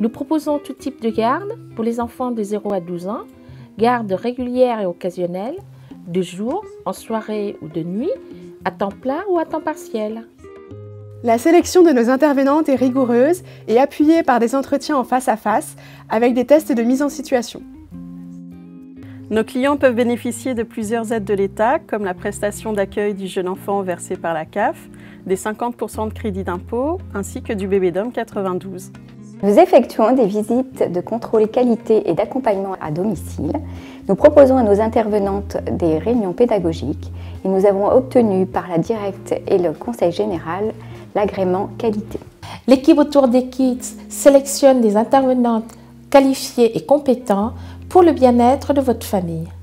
Nous proposons tout type de garde pour les enfants de 0 à 12 ans, garde régulière et occasionnelle, de jour, en soirée ou de nuit, à temps plein ou à temps partiel. La sélection de nos intervenantes est rigoureuse et appuyée par des entretiens en face à face avec des tests de mise en situation. Nos clients peuvent bénéficier de plusieurs aides de l'État, comme la prestation d'accueil du jeune enfant versée par la CAF, des 50% de crédit d'impôt, ainsi que du bébé-dom 92. Nous effectuons des visites de contrôle qualité et d'accompagnement à domicile. Nous proposons à nos intervenantes des réunions pédagogiques et nous avons obtenu par la directe et le conseil général l'agrément qualité. L'équipe autour des Kids sélectionne des intervenantes qualifiées et compétentes pour le bien-être de votre famille.